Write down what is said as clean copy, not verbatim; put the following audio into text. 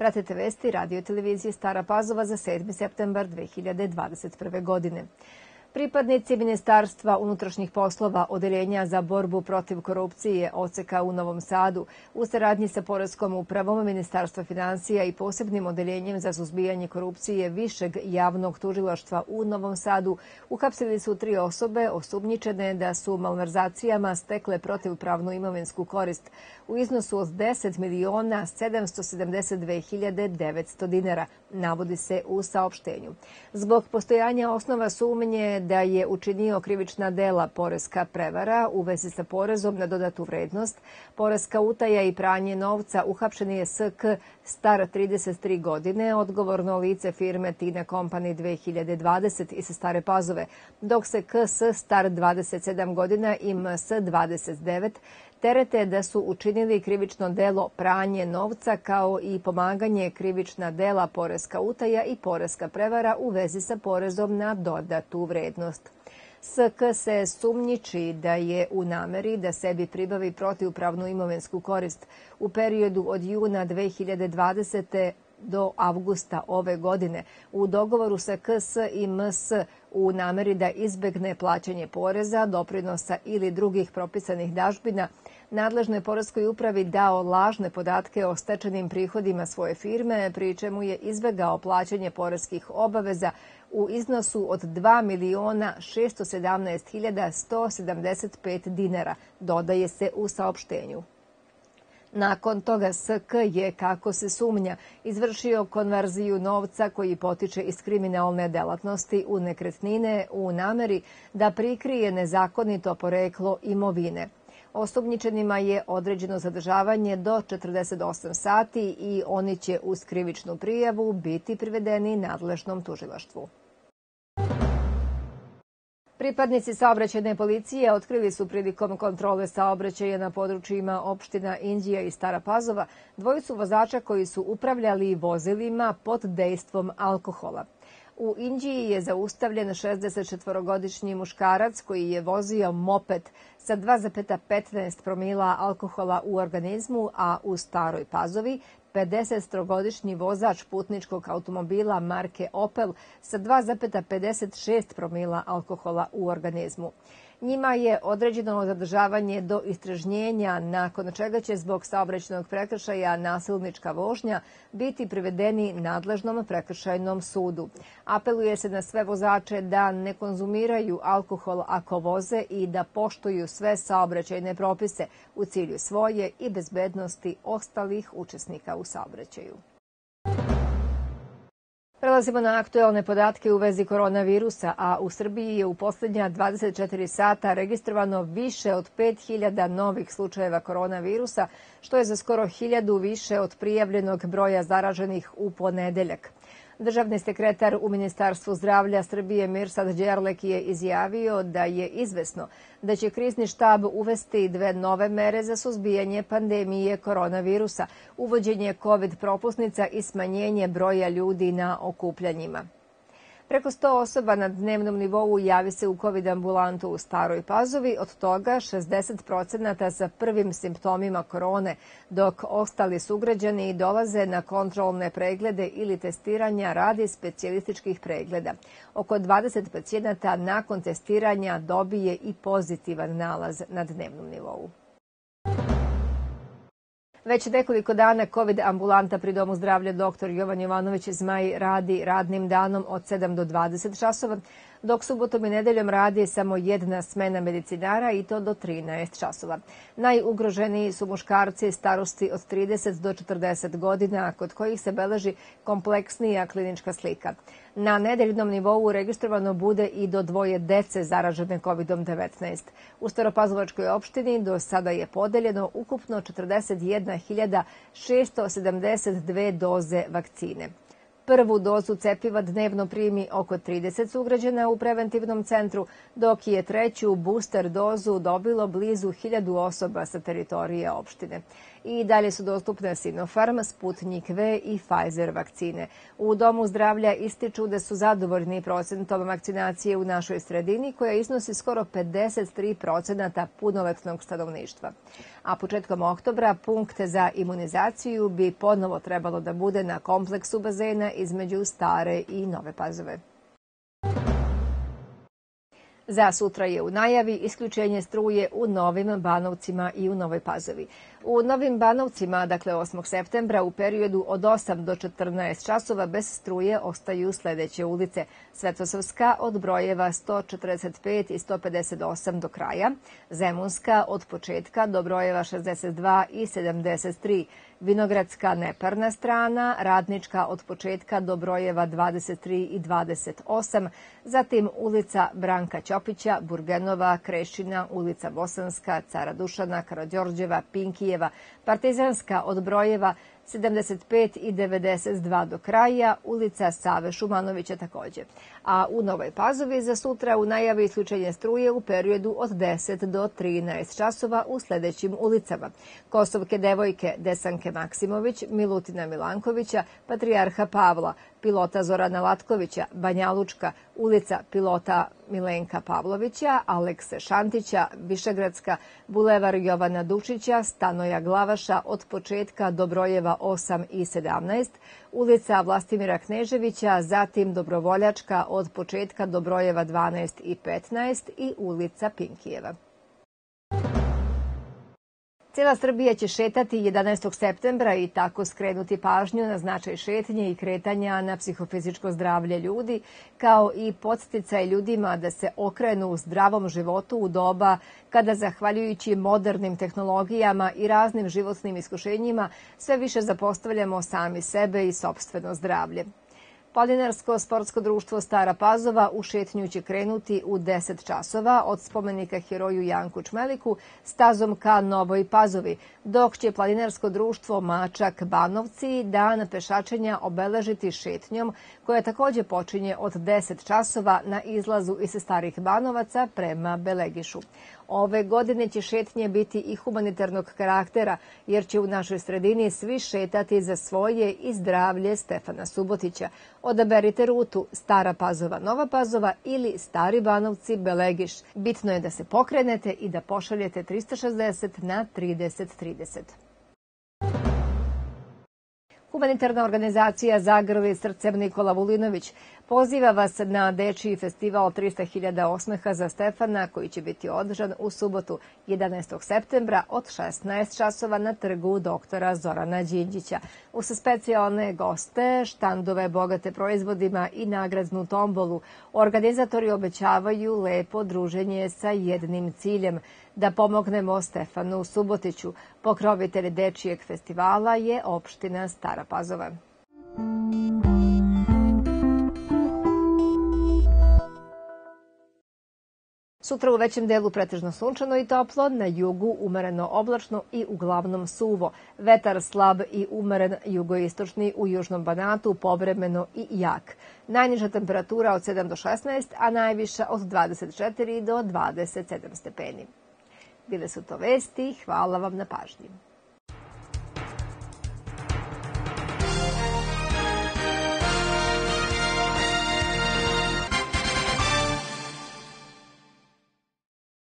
Pratite vesti radio televizije Stara Pazova za 7. septembar 2021. godine. Pripadnici Ministarstva unutrašnjih poslova Odeljenja za borbu protiv korupcije OCK u Novom Sadu u saradnji sa Poreskom upravom Ministarstva finansija i posebnim odeljenjem za suzbijanje korupcije Višeg javnog tužilaštva u Novom Sadu uhapsili su 3 osobe osumnjičene da su malverzacijama stekle protivpravnu imovinsku korist u iznosu od 10.772.900 dinara, navodi se u saopštenju. Zbog postojanja osnova sumnje da je učinio krivična dela poreska prevara u vezi sa porezom na dodatu vrednost, poreska utaja i pranje novca, uhapšen je SK star 33 godine, odgovorno lice firme Tina Company 2020 iz Stare Pazove, dok se KS star 27 godina i MS 29 terete da su učinili krivično delo pranje novca kao i pomaganje krivična dela poreska utaja i poreska prevara u vezi sa porezom na dodatu vrednost. SK se sumnjiči da je u nameri da sebi pribavi protivpravnu imovinsku korist u periodu od juna 2020. do avgusta ove godine u dogovoru sa KS i MS u nameri da izbegne plaćanje poreza, doprinosa ili drugih propisanih dažbina, nadležnoj poreskoj upravi dao lažne podatke o stečenim prihodima svoje firme, pri čemu je izbegao plaćanje poreskih obaveza u iznosu od 2.617.175 dinara, dodaje se u saopštenju. Nakon toga SK je, kako se sumnja, izvršio konverziju novca koji potiče iz kriminalne delatnosti u nekretnine u nameri da prikrije nezakonito poreklo imovine. Osumnjičenima je određeno zadržavanje do 48 sati i oni će uz krivičnu prijavu biti privedeni nadležnom tužilaštvu. Pripadnici saobraćajne policije otkrili su prilikom kontrole saobraćaja na područjima opština Inđija i Stara Pazova dvojicu vozača koji su upravljali vozilima pod dejstvom alkohola. U Inđiji je zaustavljen 64-godišnji muškarac koji je vozio moped sa 2,15 promila alkohola u organizmu, a u Staroj Pazovi 50-godišnji vozač putničkog automobila marke Opel sa 2,56 promila alkohola u organizmu. Njima je određeno zadržavanje do istražnjenja, nakon čega će zbog saobraćajnog prekršaja nasilnička vožnja biti privedeni nadležnom prekršajnom sudu. Apeluje se na sve vozače da ne konzumiraju alkohol ako voze i da poštuju sve saobraćajne propise u cilju svoje i bezbednosti ostalih učesnika u saobraćaju. Prelazimo na aktuelne podatke u vezi koronavirusa, a u Srbiji je u poslednja 24 sata registrovano više od 5.000 novih slučajeva koronavirusa, što je za skoro 1.000 više od prijavljenog broja zaraženih u ponedeljak. Državni sekretar u Ministarstvu zdravlja Srbije Mirsad Đerlek je izjavio da je izvesno da će krizni štab uvesti 2 nove mere za suzbijanje pandemije koronavirusa, uvođenje COVID propusnica i smanjenje broja ljudi na okupljanjima. Preko 100 osoba na dnevnom nivou javi se u COVID ambulantu u Staroj Pazovi, od toga 60% sa prvim simptomima korone, dok ostali sugrađani dolaze na kontrolne preglede ili testiranja radi specijalističkih pregleda. Oko 20 pacijenata nakon testiranja dobije i pozitivan nalaz na dnevnom nivou. Već nekoliko dana COVID ambulanta pri Domu zdravlja dr. Jovan Jovanović Zmaj radi radnim danom od 7 do 20 časova, dok subotom i nedeljom radi samo jedna smena medicinara i to do 13 časova. Najugroženiji su muškarci starosti od 30 do 40 godina, kod kojih se beleži kompleksnija klinička slika. Na nedeljnom nivou registrovano bude i do 2 dece zaražene COVID-19. U Staropazovačkoj opštini do sada je podeljeno ukupno 41.672 doze vakcine. Prvu dozu cepiva dnevno primi oko 30 sugrađana u preventivnom centru, dok je treću booster dozu dobilo blizu 1000 osoba sa teritorije opštine. I dalje su dostupne Sinopharm, Sputnik V i Pfizer vakcine. U Domu zdravlja ističu da su zadovoljni procentom vakcinacije u našoj sredini, koja iznosi skoro 53% punoletnog stanovništva. A početkom oktobra punkt za imunizaciju bi ponovo trebalo da bude na kompleksu bazena između Stare i Nove Pazove. Za sutra je u najavi isključenje struje u Novim Banovcima i u Novoj Pazovi. U Novim Banovcima, dakle 8. septembra, u periodu od 8 do 14 časova bez struje ostaju sledeće ulice: Svetosavska od brojeva 145 i 158 do kraja, Zemunska od početka do brojeva 62 i 73, Vinogradska neparna strana, Radnička od početka do brojeva 23 i 28, zatim ulica Branka Ćopića, Burgenova, Krešina, ulica Bosanska, Cara Dušana, Karađorđeva, Pinkijeva, Partizanska od brojeva 75 i 92 do kraja, ulica Save Šumanovića takođe. A u Novoj Pazovi za sutra u najavi isključenje struje u periodu od 10 do 13 časova u sledećim ulicama: Kosovke devojke, Desanke Maksimović, Milutina Milankovića, Patrijarha Pavla, pilota Zorana Latkovića, Banjalučka, ulica pilota Milenka Pavlovića, Alekse Šantića, Višegradska, bulevar Jovana Dučića, Stanoja Glavaša od početka do brojeva 8 i 17, ulica Vlastimira Kneževića, zatim Dobrovoljačka od početka do brojeva 12 i 15 i ulica Pinkijeva. Cijela Srbija će šetati 11. septembra i tako skrenuti pažnju na značaj šetnje i kretanja na psihofizičko zdravlje ljudi, kao i podsticaj ljudima da se okrenu zdravom životu u doba kada, zahvaljujući modernim tehnologijama i raznim životnim iskušenjima, sve više zapostavljamo sami sebe i sopstveno zdravlje. Planinarsko sportsko društvo Stara Pazova u šetnju će krenuti u 10 časova od spomenika heroju Janku Čmeliku stazom ka Novoj Pazovi, dok će planinarsko društvo Mačak Banovci dan pešačenja obeležiti šetnjom koja takođe počinje od 10 časova na izlazu iz Starih Banovaca prema Belegišu. Ove godine će šetnje biti i humanitarnog karaktera, jer će u našoj sredini svi šetati za svoje i zdravlje Stefana Subotića. Odaberite rutu Stara Pazova, Nova Pazova ili Stari Banovci, Belegiš. Bitno je da se pokrenete i da pošaljete 360 na 3030. Humanitarna organizacija Zagrli srcem Nikola Vulinović poziva vas na dečiji festival 300.000 osmeha za Stefana, koji će biti održan u subotu 11. septembra od 16 časova na trgu doktora Zorana Đinđića. Uz specijalne goste, štandove bogate proizvodima i nagradnu tombolu, organizatori obećavaju lepo druženje sa jednim ciljem: da pomognemo Stefanu Subotiću. Pokrovitelj dečijeg festivala je opština Stara Pazova. Sutra u većem delu pretežno sunčano i toplo, na jugu umereno oblačno i uglavnom suvo. Vetar slab i umeren jugoistočni, u južnom Banatu povremeno i jak. Najniža temperatura od 7 do 16, a najviša od 24 do 27 stepeni. Bile su to vesti, hvala vam na pažnji.